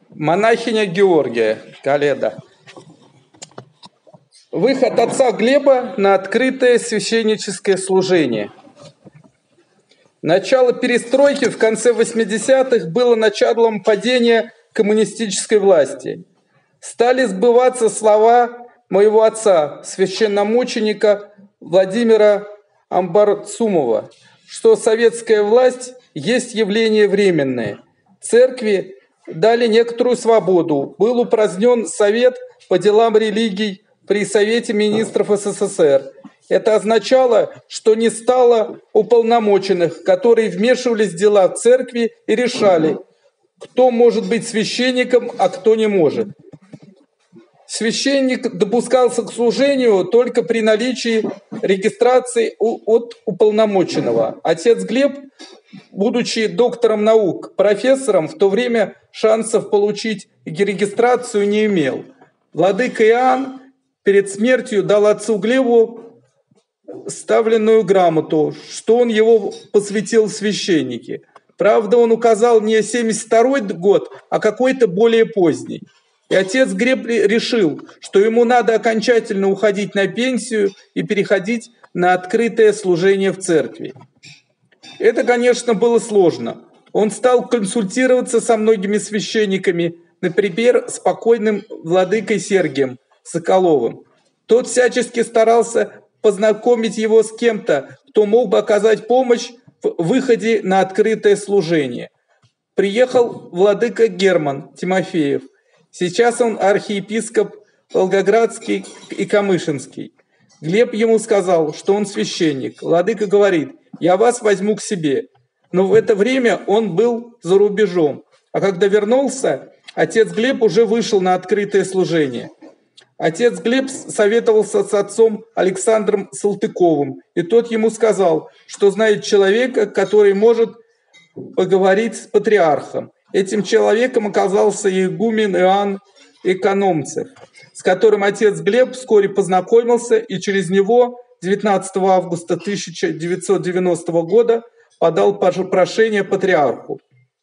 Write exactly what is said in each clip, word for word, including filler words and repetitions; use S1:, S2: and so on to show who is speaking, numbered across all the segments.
S1: Монахиня Георгия, Каледа. Выход отца Глеба на открытое священническое служение. Начало перестройки в конце восьмидесятых было началом падения коммунистической власти. Стали сбываться слова моего отца, священномученика Владимира Амбарцумова, что советская власть есть явление временное. Церкви дали некоторую свободу. Был упразднен Совет по делам религий при Совете министров СССР. Это означало, что не стало уполномоченных, которые вмешивались в дела в церкви и решали, кто может быть священником, а кто не может. Священник допускался к служению только при наличии регистрации от уполномоченного. Отец Глеб, будучи доктором наук, профессором, в то время шансов получить регистрацию не имел. Владыка Иоанн перед смертью дал отцу Глебу ставленную грамоту, что он его посвятил в священники. Правда, он указал не семьдесят второй год, а какой-то более поздний. И отец Глеб решил, что ему надо окончательно уходить на пенсию и переходить на открытое служение в церкви. Это, конечно, было сложно. Он стал консультироваться со многими священниками, например, с покойным владыкой Сергием Соколовым. Тот всячески старался познакомить его с кем-то, кто мог бы оказать помощь в выходе на открытое служение. Приехал владыка Герман Тимофеев. Сейчас он архиепископ Волгоградский и Камышинский. Глеб ему сказал, что он священник. Владыка говорит: «Я вас возьму к себе». Но в это время он был за рубежом. А когда вернулся, отец Глеб уже вышел на открытое служение. Отец Глеб советовался с отцом Александром Салтыковым, и тот ему сказал, что знает человека, который может поговорить с патриархом. Этим человеком оказался игумен Иоанн Экономцев, с которым отец Глеб вскоре познакомился и через него девятнадцатого августа тысяча девятьсот девяностого года подал прошение патриарху.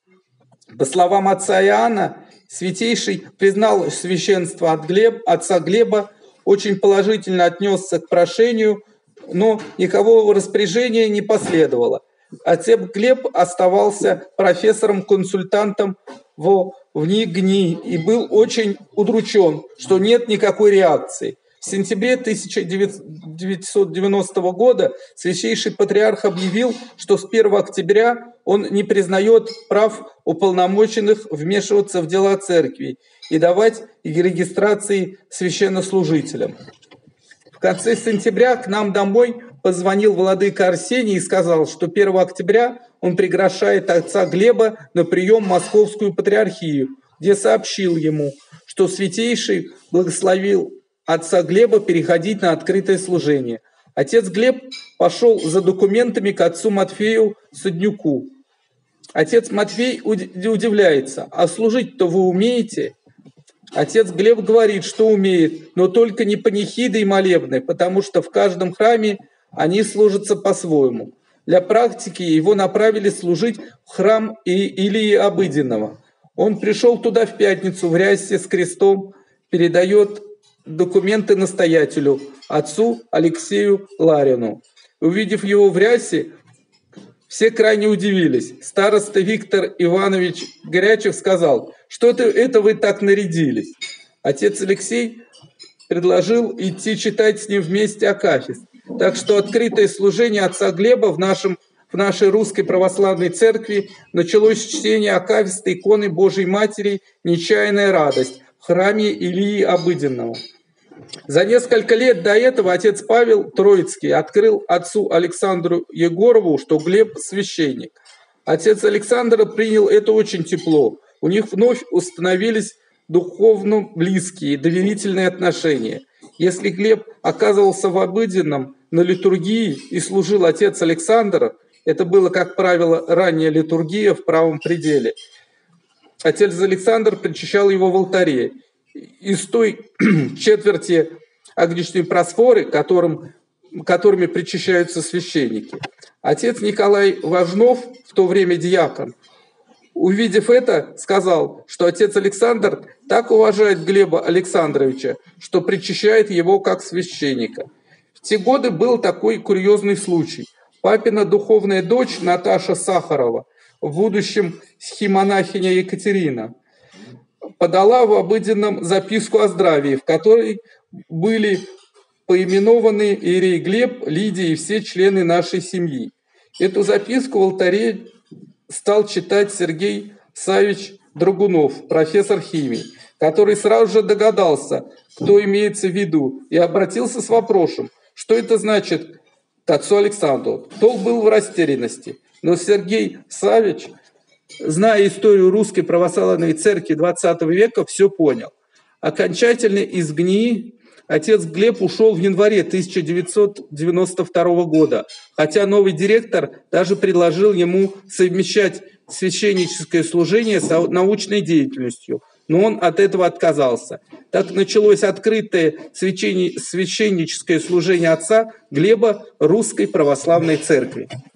S1: По словам отца Иоанна, Святейший признал священство от Глеб, отца Глеба, очень положительно отнесся к прошению, но никакого распоряжения не последовало. Отец Глеб оставался профессором-консультантом в ВНИГНИ и был очень удручен, что нет никакой реакции. В сентябре тысяча девятьсот девяностого года Святейший Патриарх объявил, что с первого октября он не признает прав уполномоченных вмешиваться в дела церкви и давать регистрации священнослужителям. В конце сентября к нам домой позвонил владыка Арсений и сказал, что первого октября он приглашает отца Глеба на прием в Московскую патриархию, где сообщил ему, что Святейший благословил отца Глеба переходить на открытое служение. Отец Глеб пошел за документами к отцу Матфею Суднюку. Отец Матфей удивляется: «А служить-то вы умеете?» Отец Глеб говорит, что умеет, но только не панихиды и молебны, потому что в каждом храме они служатся по-своему. Для практики его направили служить в храм Илии Обыденного. Он пришел туда в пятницу в рясе с крестом, передает документы настоятелю, отцу Алексею Ларину. Увидев его в рясе, все крайне удивились. Староста Виктор Иванович Горячев сказал: «Что это, это вы так нарядились?» Отец Алексей предложил идти читать с ним вместе акафист. Так что открытое служение отца Глеба в, нашем, в нашей русской православной церкви началось с чтения акафиста иконы Божией Матери «Нечаянная радость» в храме Илии Обыденного. За несколько лет до этого отец Павел Троицкий открыл отцу Александру Егорову, что Глеб священник. Отец Александр принял это очень тепло. У них вновь установились духовно близкие, доверительные отношения. Если Глеб оказывался в Обыденном на литургии и служил отец Александр, это было, как правило, ранняя литургия в правом пределе, отец Александр причащал его в алтаре. Из той четверти огнечной просфоры, которым, которыми причащаются священники. Отец Николай Важнов, в то время диакон, Увидев это, сказал, что отец Александр так уважает Глеба Александровича, что причащает его как священника. В те годы был такой курьезный случай. Папина духовная дочь Наташа Сахарова, в будущем схимонахиня Екатерина, подала в обыденном записку о здравии, в которой были поименованы иерей Глеб, Лидия и все члены нашей семьи. Эту записку в алтаре стал читать Сергей Савич Драгунов, профессор химии, который сразу же догадался, кто имеется в виду, и обратился с вопросом, что это значит к отцу Александру. Тот был в растерянности, но Сергей Савич, зная историю русской православной церкви двадцатого века, все понял. Окончательно из ГНИИ отец Глеб ушел в январе тысяча девятьсот девяносто второго года, хотя новый директор даже предложил ему совмещать священническое служение с научной деятельностью, но он от этого отказался. Так началось открытое священническое служение отца Глеба Русской Православной Церкви.